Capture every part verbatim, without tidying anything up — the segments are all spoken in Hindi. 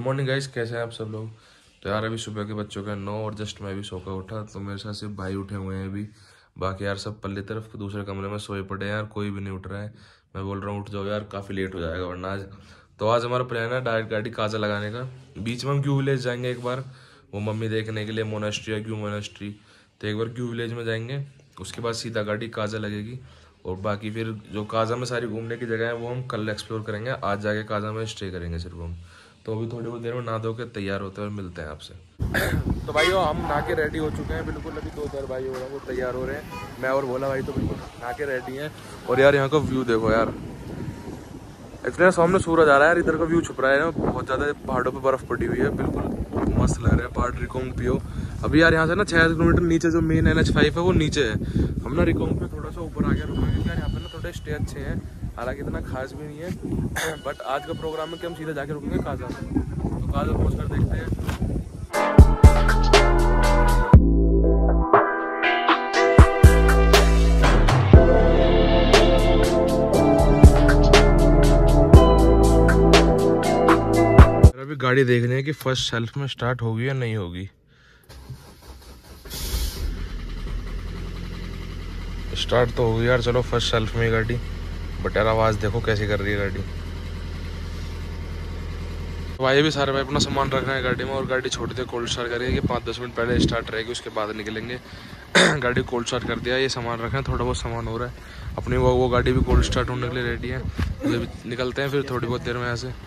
मॉर्निंग गाइस, कैसे हैं आप सब लोग। तो यार अभी सुबह के बच्चों का नौ और जस्ट मैं भी सो कर उठा, तो मेरे साथ सिर्फ भाई उठे हुए हैं अभी। बाकी यार सब पल्ले तरफ दूसरे कमरे में सोए पड़े हैं यार, कोई भी नहीं उठ रहा है। मैं बोल रहा हूँ उठ जाओ यार, काफ़ी लेट हो जाएगा वरना आज। तो आज हमारा प्लान है डायरेक्ट गाड़ी काजा लगाने का। बीच में हम क्यू विलेज जाएंगे एक बार, वो मम्मी देखने के लिए, मोनेस्ट्री या क्यू मोनेस्ट्री। तो एक बार क्यू विलेज में जाएंगे, उसके बाद सीधा गाड़ी काजा लगेगी। और बाकी फिर जो काजा में सारी घूमने की जगह है वो हम कल एक्सप्लोर करेंगे। आज जाके काजा में स्टे करेंगे सिर्फ हम। तो अभी थोड़ी बहुत देर में नहा धो के तैयार होते हैं और मिलते हैं आपसे। तो भाइयों हम नहा के रेडी हो चुके हैं बिल्कुल। अभी दो चार भाई हो रहे हैं वो तैयार हो रहे हैं, मैं और भोला भाई तो बिल्कुल नहा के रेडी हैं। और यार यहाँ का व्यू देखो यार, एक्चुअली सामने सूरज आ रहा है यार, इधर का व्यू छुप रहा है, बहुत ज़्यादा पहाड़ों पर बर्फ पड़ी हुई है, बिल्कुल मस्त लग रहा है। पहाड़ रिकोंग पियो। अभी यार यहाँ से ना छः किलोमीटर नीचे जो मेन एन एच फाइव है वो नीचे है। हम ना रिकोंग पे थोड़ा सा ऊपर आ गया रुकेंगे क्योंकि यार यहाँ पे ना थोड़े स्टे अच्छे हैं, हालांकि इतना खास भी नहीं है। बट आज का प्रोग्राम है कि हम सीधा जाके रुकेंगे काजा में। तो काजा पहुँच कर देखते हैं। अभी गाड़ी देखनी है कि फर्स्ट शेल्फ में स्टार्ट होगी या नहीं होगी। स्टार्ट तो होगी यार, चलो फर्स्ट शेल्फ में गाड़ी। बट यार आवाज़ देखो कैसी कर रही है गाड़ी। भाई भी सारे भाई अपना सामान रखना है गाड़ी में, और गाड़ी छोड़ दे कोल्ड स्टार्ट करेगी कि पाँच दस मिनट पहले स्टार्ट रहेगी, उसके बाद निकलेंगे। गाड़ी कोल्ड स्टार्ट कर दिया, ये सामान रखना है, थोड़ा बहुत सामान हो रहा है अपनी। वो वो गाड़ी भी कोल्ड स्टार्ट होने के लिए रेडी है। तो निकलते हैं फिर थोड़ी बहुत देर में यहाँ से।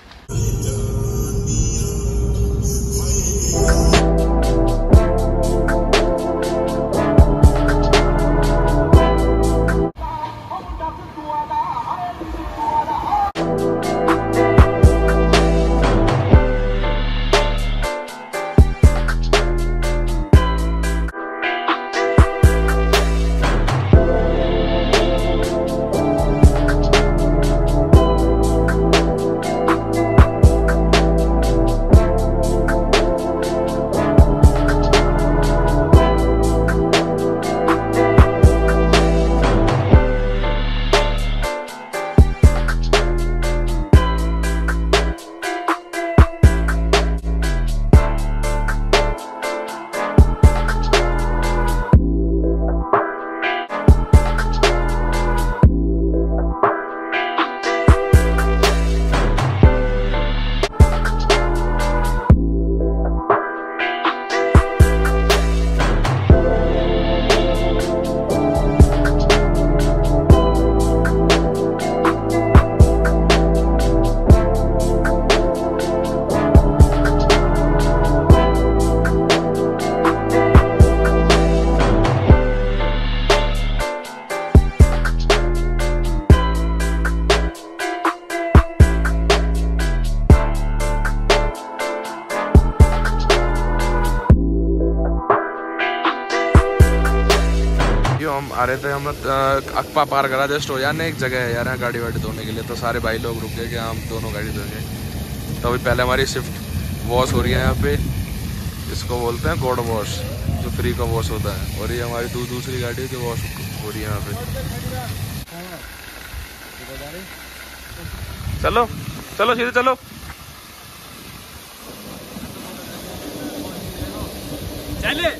हम आ रहे थे, हम अक्पा पार करा जस्ट हो यार, एक जगह है यार यहाँ गाड़ी वाड़ी धोने के लिए। तो सारे भाई लोग रुके कि हम दोनों गाड़ी धोएंगे। तो अभी पहले हमारी स्विफ्ट वॉश हो रही है यहाँ पे, इसको बोलते हैं गोड वॉश, जो फ्री का वॉश होता है। और ये हमारी दू, दूसरी गाड़ी जो वॉश हो रही है यहाँ पे। चलो चलो सीधे चलो। चले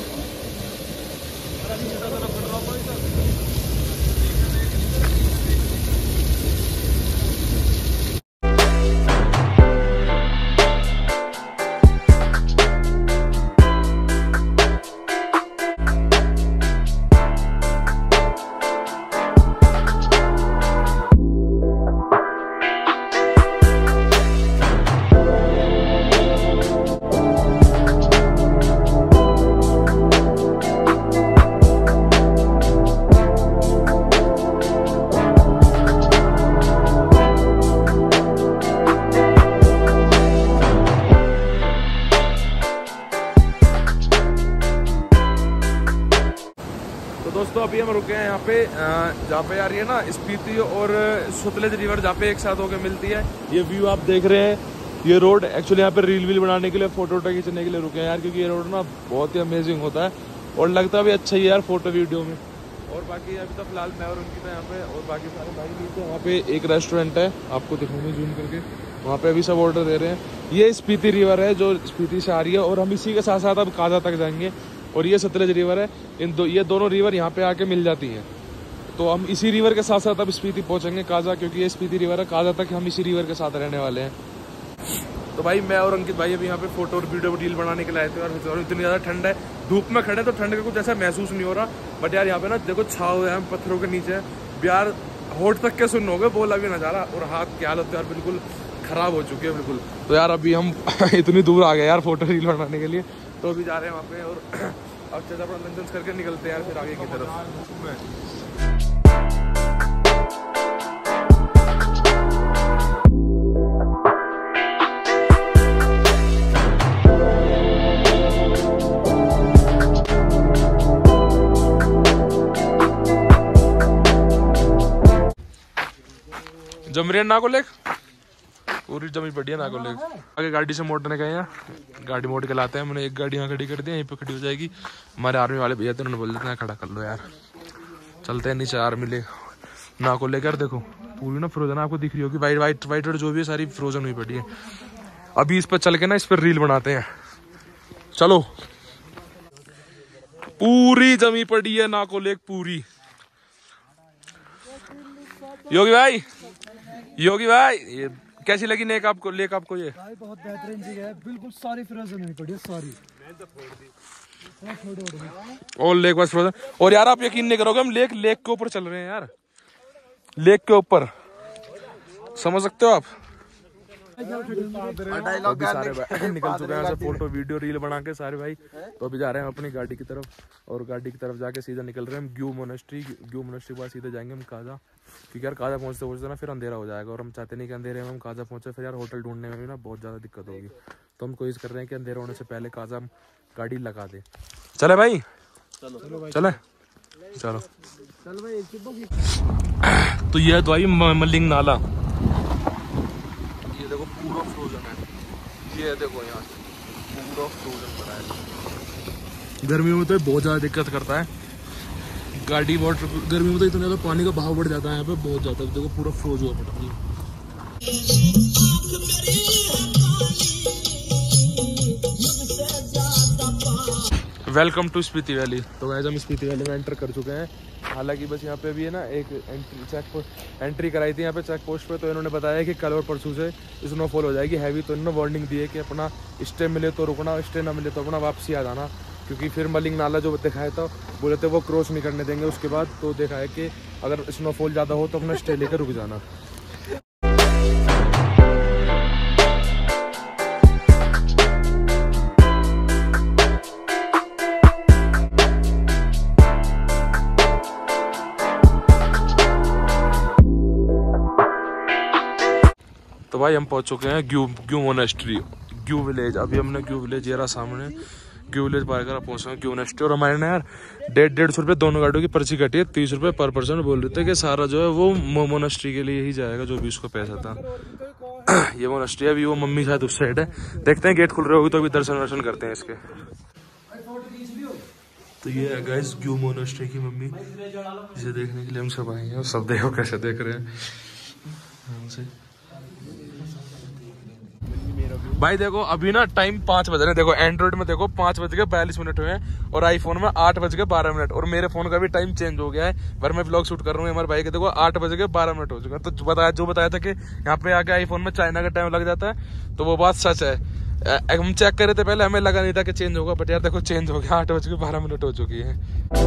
दोस्तों अभी हम रुके हैं यहाँ पे, जहाँ पे यार ये ना स्पीति और सतलेज रिवर जहाँ पे एक साथ होकर मिलती है। ये व्यू आप देख रहे हैं, ये रोड एक्चुअली यहाँ पे रील वील बनाने के लिए, फोटो वोटो खींचने के लिए रुके हैं यार, क्योंकि ये रोड ना बहुत ही अमेजिंग होता है और लगता भी अच्छा ही है यार फोटो वीडियो में। और बाकी अभी तो फिलहाल मैं और उनकी तो यहाँ पे, और बाकी सारे भाई भी। तो वहाँ पे एक रेस्टोरेंट है, आपको दिखाऊंगी जूम करके। वहाँ पे अभी सब ऑर्डर दे रहे हैं। ये स्पीति रिवर है जो स्पीति से आ रही है, और हम इसी के साथ साथ अब काजा तक जाएंगे। और ये सतलज रिवर है। इन दो ये दोनों रिवर यहाँ पे आके मिल जाती हैं, तो हम इसी रिवर के साथ साथ अब स्पीति पहुंचेंगे काजा, क्योंकि ये स्पीति रिवर है। काजा तक हम इसी रिवर के साथ रहने वाले हैं। तो भाई मैं और अंकित भाई अभी यहाँ पे फोटो और वीडियो रील बनाने के लिए आए थे, और इतनी ज़्यादा ठंड है, धूप में खड़े तो ठंड का कुछ ऐसा महसूस नहीं हो रहा। बट यार यहाँ पे ना देखो छाव है, हम पत्थरों के नीचे यार होठ तक के सुन हो गए, बोला भी नज़ारा, और हाथ की हालत यार बिल्कुल ख़राब हो चुकी है बिल्कुल। तो यार अभी हम इतनी दूर आ गए यार फोटो रील बनाने के लिए, तो अभी जा रहे हैं वहाँ पे, और अब चलते अपना लंच वंच करके निकलते हैं यार फिर आगे की तरफ। जमरियन ना को लेक पूरी जमी पड़ी है ना को लेक। आगे गाड़ी से मोड़ने गए हैं, गाड़ी मोड़ के लाते हैं। मैंने एक गाड़ी यहाँ खड़ी कर दी, यहीं पे खड़ी हो जाएगी। हमारे आर्मी वाले भैया थे, उन्होंने बोल देते हैं खड़ा कर लो यार। चलते हैं नीचे आर्मी ले ना को लेकर। देखो पूरी ना फ्रोजन आपको दिख रही होगी, वाइट वाइट वाइट और जो भी है सारी फ्रोजन हुई पड़ी है। अभी इस पर चल के ना इस पर रील बनाते हैं। चलो पूरी जमी पड़ी है ना को लेक पूरी। योगी भाई योगी भाई ये कैसी लगी नेक आपको लेक आपको? ये भाई बहुत बेहतरीन जगह है, बिल्कुल सारी फ्रोजन हुई पड़ी है सारी। और लेक बस फ्रोजन। और यार आप यकीन नहीं करोगे, हम लेक लेक के ऊपर चल रहे हैं यार, लेक के ऊपर, समझ सकते हो आप। अभी सारे भाई निकल चुके हैं फोटो वीडियो रील बना के सारे भाई। तो अभी जा रहे हैं अपनी गाड़ी की तरफ, और गाड़ी की तरफ जाके सीधा निकल रहे हैं हम ग्यू मोनेस्ट्री। ग्यू मोनेस्ट्री के बाद सीधे जाएंगे हम काजा, क्योंकि यार काजा पहुंचते पहुंचते ना फिर अंधेरा हो जाएगा, और हम चाहते नहीं कि अंधेरे में हम काजा पहुंचे, फिर यार होटल ढूंढने में भी ना बहुत ज़्यादा दिक्कत होगी। तो हम कोशिश कर रहे हैं कि अंधेरा होने से पहले काजा हम गाड़ी लगा दे। चले भाई चले चलो। तो ये है भाई मलिंग नाला, ये देखो पूरा फ्रोजन है। ये देखो यहाँ से पूरा फ्रोजन पड़ा है। गर्मी में तो बहुत ज़्यादा दिक्कत करता है गाड़ी, वाटर गर्मी में तो इतना ज़्यादा पानी का बहाव बढ़ जाता है यहाँ पे बहुत ज़्यादा। देखो पूरा फ्रोज हुआ पड़ा है। Welcome to Spiti valley. तो गाइस हम स्पीति वैली में एंटर कर चुके हैं। हालांकि बस यहाँ पे भी है ना एक एंट्री चेक पोस्ट एंट्री कराई थी यहाँ पे चेक पोस्ट पे, तो इन्होंने बताया कि कल और परसों से स्नोफॉल हो जाएगी हैवी। तो इन्होंने वार्निंग दी है कि अपना स्टे मिले तो रुकना, स्टे ना मिले तो अपना वापसी आ जाना, क्योंकि फिर मलिंग नाला जो दिखाया था बोले थे वो क्रॉस नहीं करने देंगे उसके बाद। तो देखा है कि अगर स्नोफॉल ज़्यादा हो तो अपना स्टे लेकर रुक जाना। तो भाई हम पहुंच चुके हैं ग्यू ग्यू मोनेस्ट्री, ग्यू विलेज। अभी हमने ग्यू विलेज ये रहा सामने, ग्यू विलेज पार कर पहुंचे हैं ग्यू मोनेस्ट्री। और हमारे ना यार डेढ़ डेढ़ सौ रुपये दोनों गाड़ियों की पर्ची कटी है, तीस रुपये पर पर्सन। बोल रहे थे कि सारा जो है वो मोनेस्ट्री के लिए ही जाएगा जो भी उसको पैसा था। ये मोनेस्ट्री अभी वो मम्मी शायद उस साइड है, देखते हैं गेट खुल रहे होगी तो अभी दर्शन वर्शन करते हैं इसके। तो ये है गाइस ग्यू मोनेस्ट्री की मम्मी, जिसे देखने के लिए हम सब आए हैं। सब देखो कैसे देख रहे हैं भाई। देखो अभी ना टाइम पाँच बज रहे हैं। देखो एंड्रॉइड में देखो पाँच बज के बयालीस मिनट हुए हैं, और आईफोन में आठ बज के बारह मिनट। और मेरे फोन का भी टाइम चेंज हो गया है, पर मैं ब्लॉग शूट कर रहा हूँ हमारे भाई के। देखो आठ बज के बारह मिनट हो चुका है। तो बताया जो बताया था कि यहाँ पे आके आईफोन में चाइना का टाइम लग जाता है, तो वो बात सच है। हम चेक कर रहे थे पहले, हमें लगा नहीं था कि चेंज होगा, बट यार देखो चेंज हो गया। आठ बज के बारह मिनट हो चुकी है।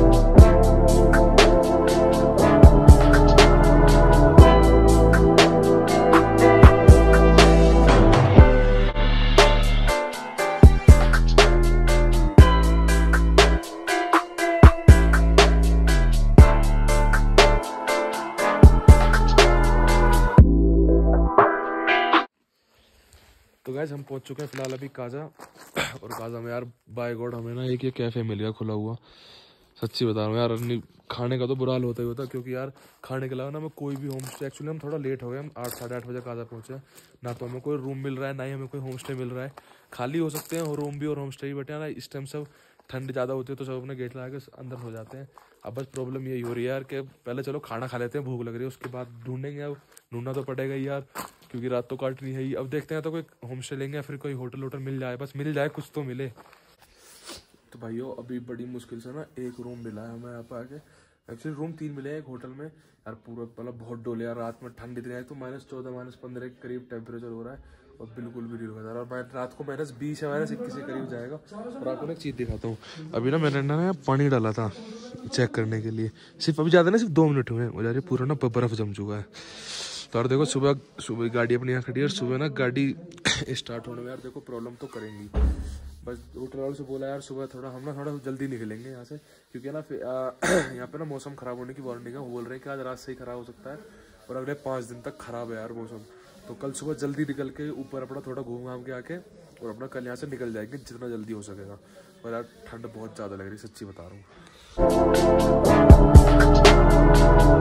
तो गाइस हम पहुंच चुके हैं फिलहाल अभी काजा। और काजा में यार बाय गॉड हमें ना एक ये कैफे मिल गया खुला हुआ। सच्ची बता रहा हूँ यार, खाने का तो बुरा हाल होता ही होता, क्योंकि यार खाने के अलावा ना हमें कोई भी होम स्टे, एक्चुअली हम थोड़ा लेट हो गए, हम आठ साढ़े आठ बजे काजा पहुंचे, ना तो हमें कोई रूम मिल रहा है ना ही हमें कोई होम स्टे मिल रहा है। खाली हो सकते हैं रूम भी और होम स्टे भी, बट यार इस टाइम सब ठंड ज़्यादा होती है तो सब अपने गेट लगा के अंदर हो जाते हैं। अब बस प्रॉब्लम यही हो रही है यार कि पहले चलो खाना खा लेते हैं, भूख लग रही है, उसके बाद ढूंढेंगे। अब ढूंढना तो पड़ेगा यार, क्योंकि रात तो काटनी है ही। अब देखते हैं तो कोई होम स्टे लेंगे या फिर कोई होटल वोटल मिल जाए, बस मिल जाए, कुछ तो मिले। तो भाइयों अभी बड़ी मुश्किल से ना एक रूम मिला है हमें यहाँ पे आके। एक्चुअली रूम तीन मिले हैं एक होटल में यार। पूरा मतलब बहुत डोले यार, रात में ठंड इतनी है, तो माइनस चौदह माइनस पंद्रह के करीब टेम्परेचर हो रहा है और बिल्कुल भी नहीं रुका था। और मैं रात को माइनस बीस या माइनस इक्कीस के करीब जाएगा। और आपको एक चीज़ दिखाता हूँ, अभी ना मैंने ना पानी डाला था चेक करने के लिए, सिर्फ अभी ज़्यादा ना सिर्फ दो मिनट हुए हैं, वो जा रही पूरा ना बर्फ़ जम चुका है। तो यार देखो सुबह सुबह गाड़ी अपनी यहाँ खड़ी है और सुबह ना गाड़ी स्टार्ट होने में यार देखो प्रॉब्लम तो करेंगी। बस होटल वालों से बोला यार सुबह थोड़ा हम ना थोड़ा जल्दी निकलेंगे यहाँ से, क्योंकि ना फिर यहाँ पे ना मौसम ख़राब होने की वार्निंग है। वो बोल रहे हैं कि आज रात से ही ख़राब हो सकता है और अगले पाँच दिन तक ख़राब है यार मौसम। तो कल सुबह जल्दी निकल के ऊपर अपना थोड़ा घूम घाम के आके और अपना कल यहाँ से निकल जाएंगे जितना जल्दी हो सकेगा। और यार ठंड बहुत ज़्यादा लग रही है, सच्ची बता रहा हूँ।